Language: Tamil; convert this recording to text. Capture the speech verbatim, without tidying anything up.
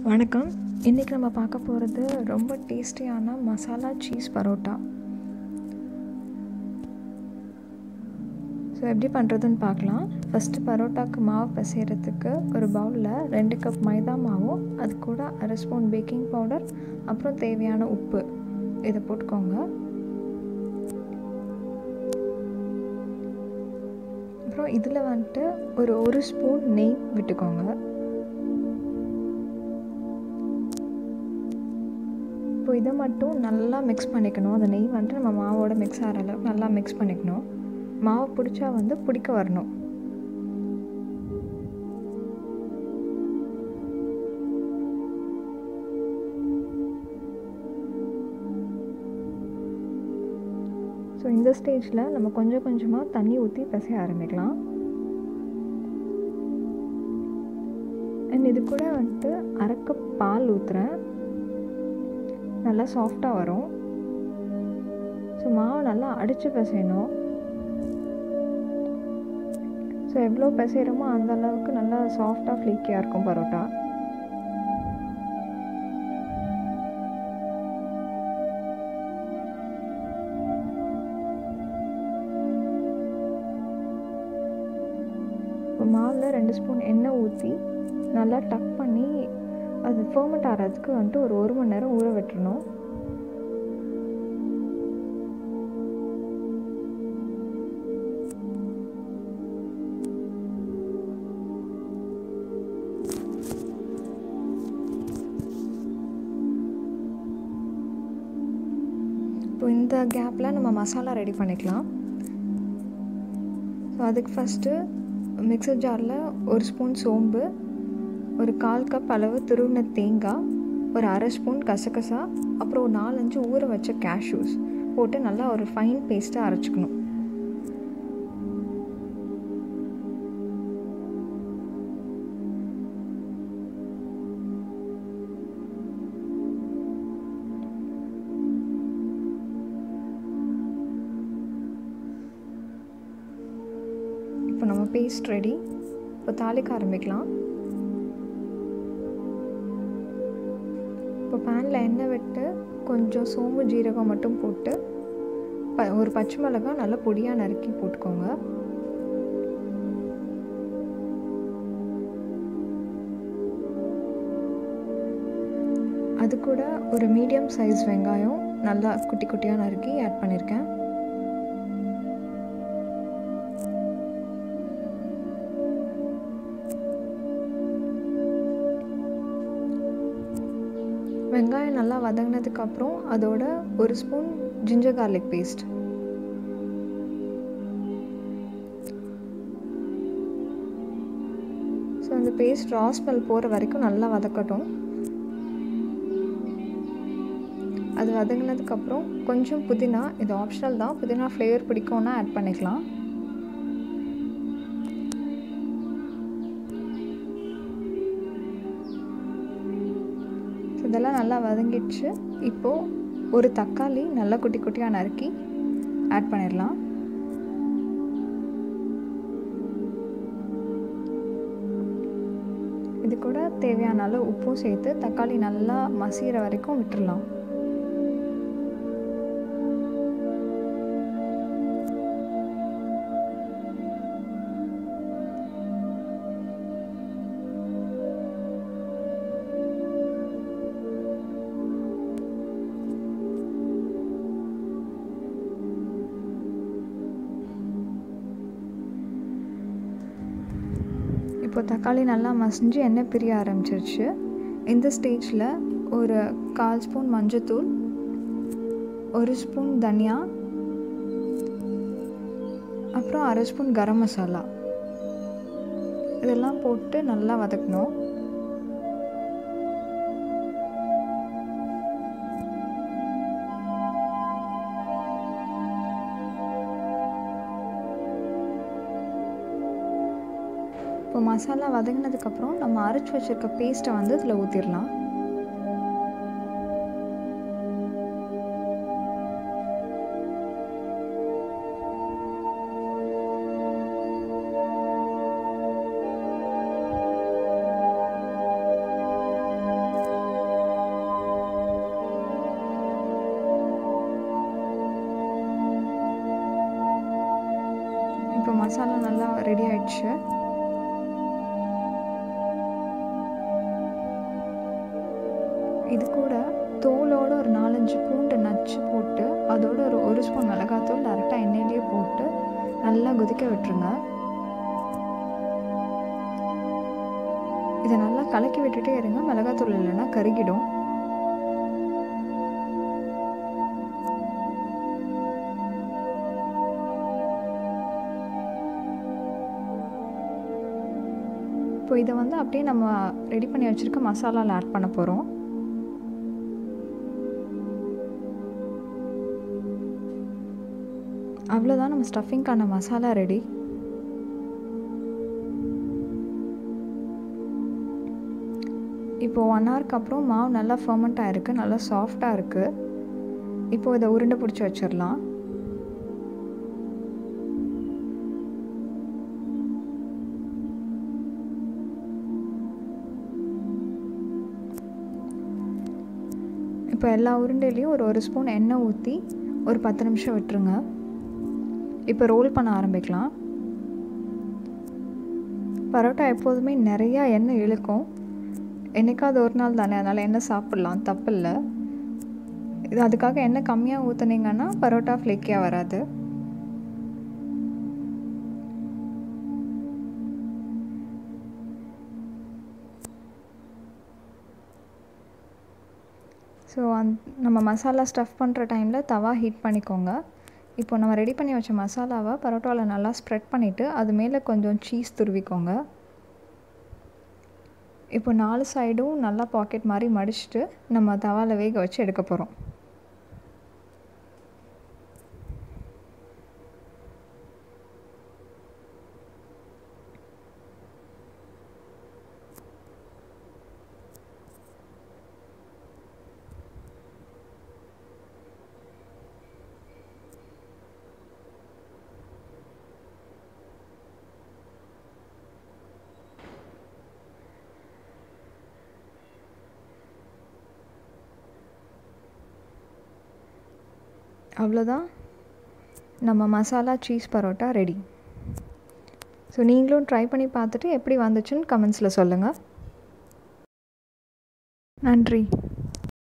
வணக்கம். இன்றைக்கி நம்ம பார்க்க போகிறது ரொம்ப டேஸ்டியான மசாலா சீஸ் பரோட்டா. ஸோ எப்படி பண்ணுறதுன்னு பார்க்கலாம். ஃபஸ்ட்டு பரோட்டாவுக்கு மாவு பிசைகிறதுக்கு ஒரு பவுலில் ரெண்டு கப் மைதா மாவும் அது கூட அரை ஸ்பூன் பேக்கிங் பவுடர் அப்புறம் தேவையான உப்பு இதை போட்டுக்கோங்க. அப்புறம் இதில் வந்துட்டு ஒரு ஒரு ஸ்பூன் நெய் விட்டுக்கோங்க. இப்போ இதை மட்டும் நல்லா மிக்ஸ் பண்ணிக்கணும். அந்த நெய் வந்துட்டு நம்ம மாவோட மிக்ஸ் ஆகிற அளவுக்கு நல்லா மிக்ஸ் பண்ணிக்கணும். மாவு பிடிச்சா வந்து பிடிக்க வரணும். ஸோ இந்த ஸ்டேஜில் நம்ம கொஞ்சம் கொஞ்சமாக தண்ணி ஊற்றி பிசைய ஆரம்பிக்கலாம். அண்ட் இது கூட வந்துட்டு அரை கப் பால் ஊற்றுறேன். நல்லா சாஃப்டாக வரும். ஸோ மாவு நல்லா அடித்து பிசையணும். ஸோ எவ்வளோ பிசைகிறோமோ அந்த அளவுக்கு நல்லா சாஃப்டாக ஃப்ளீக்கியாக இருக்கும் பரோட்டா. இப்போ மாவில் ரெண்டு ஸ்பூன் எண்ணெய் ஊற்றி நல்லா டக் பண்ணி அது ஃபர்மெண்ட் ஆகிறதுக்கு வந்துட்டு ஒரு ஒரு மணி நேரம் ஊற விட்டுறணும். இப்போ இந்த கேப்பில் நம்ம மசாலா ரெடி பண்ணிக்கலாம். ஸோ அதுக்கு ஃபஸ்ட்டு மிக்சர் ஜாரில் ஒரு ஸ்பூன் சோம்பு, ஒரு கால் கப் அளவு துருவின தேங்காய், ஒரு அரை ஸ்பூன் கசகசா, அப்புறம் ஒரு நாலஞ்சு ஊற வச்ச கேஷ்யூஸ் போட்டு நல்லா ஒரு ஃபைன் பேஸ்ட்டாக அரைச்சிக்கணும். இப்போ நம்ம பேஸ்ட் ரெடி. இப்போ தாளிக்க ஆரம்பிக்கலாம். இப்போ பேனில் எண்ணெய் விட்டு கொஞ்சம் சோம்பு ஜீரகம் மட்டும் போட்டு ப ஒரு பச்சை மிளகாய் நல்லா பொடியாக நறுக்கி போட்டுக்கோங்க. அது கூட ஒரு மீடியம் சைஸ் வெங்காயம் நல்லா குட்டி குட்டியாக நறுக்கி ஆட் பண்ணியிருக்கேன். வெங்காயம் நல்லா வதங்கினதுக்கப்புறம் அதோட ஒரு spoon ginger garlic paste, so அந்த பேஸ்ட் ரா ஸ்மெல் போகிற வரைக்கும் நல்லா வதக்கட்டும். அது வதங்கினதுக்கப்புறம் கொஞ்சம் புதினா, இது ஆப்ஷனல் தான், புதினா ஃப்ளேவர் பிடிக்கும்னா ஆட் பண்ணிக்கலாம். இதெல்லாம் நல்லா வதங்கிடுச்சு. இப்போது ஒரு தக்காளி நல்லா குட்டி குட்டியாக நறுக்கி ஆட் பண்ணிடலாம். இது கூட தேவையான அளவு உப்பும் சேர்த்து தக்காளி நல்லா மசிகிற வரைக்கும் விட்டுடலாம். இப்போ தக்காளி நல்லா மசிஞ்சு எண்ணெய் பிரிய ஆரம்பிச்சிருச்சு. இந்த ஸ்டேஜில் ஒரு கால் ஸ்பூன் மஞ்சத்தூள், ஒரு ஸ்பூன் தனியா, அப்புறம் அரை ஸ்பூன் கரம் மசாலா இதெல்லாம் போட்டு நல்லா வதக்கணும். இப்போ மசாலா வதங்கினதுக்கப்புறம் நம்ம அரைச்சி வச்சுருக்க பேஸ்ட்டை வந்து இதில் ஊற்றிடலாம். ஆயிடுச்சு. இது கூட தோலோட ஒரு நாலஞ்சு பூண்டு நச்சு போட்டு அதோட ஒரு ஒரு ஸ்பூன் மிளகாத்தூள் டேரெக்டாக எண்ணெயிலேயே போட்டு நல்லா கொதிக்க விட்டுருங்க. இதை நல்லா கலக்கி விட்டுட்டே இருங்க, மிளகாத்தூள் இல்லைன்னா கருகிடும். இப்போ இதை வந்து அப்படியே நம்ம ரெடி பண்ணி வச்சுருக்க மசாலாவில் ஆட் பண்ண போகிறோம். அவ்வளோதான், நம்ம ஸ்டஃபிங்க்கான மசாலா ரெடி. இப்போது ஒன் ஹவருக்கு அப்புறம் மாவு நல்லா ஃபர்மெண்ட் ஆகிருக்கு, நல்லா சாஃப்டாக இருக்குது. இப்போது இதை உருண்டை பிடிச்சி வச்சிடலாம். இப்போ எல்லா உருண்டையிலையும் ஒரு ஒரு ஸ்பூன் எண்ணெய் ஊற்றி ஒரு பத்து நிமிஷம் விட்டுருங்க. இப்போ ரோல் பண்ண ஆரம்பிக்கலாம். பரோட்டா எப்போதுமே நிறையா எண்ணெய் இழுக்கும். என்றைக்காவது ஒரு நாள் தானே, அதனால் எண்ணெய் சாப்பிட்லாம், தப்பு இல்லை. இது அதுக்காக எண்ணெய் கம்மியாக ஊற்றுனீங்கன்னா பரோட்டா ஃப்ளேக்கியாக வராது. ஸோ அந் நம்ம மசாலா ஸ்டஃப் பண்ணுற டைமில் தவா ஹீட் பண்ணிக்கோங்க. இப்போ நம்ம ரெடி பண்ணி வச்ச மசாலாவை பரோட்டாவில் நல்லா ஸ்ப்ரெட் பண்ணிவிட்டு அது மேலே கொஞ்சம் சீஸ் துருவிக்கோங்க. இப்போ நாலு சைடும் நல்லா பாக்கெட் மாதிரி மடிச்சுட்டு நம்ம தவாவில் வேக வச்சு எடுக்க போகிறோம். அவ்வளோதான், நம்ம மசாலா சீஸ் பரோட்டா ரெடி. ஸோ நீங்களும் ட்ரை பண்ணி பார்த்துட்டு எப்படி வந்துச்சுன்னு கமெண்ட்ஸில் சொல்லுங்கள். நன்றி.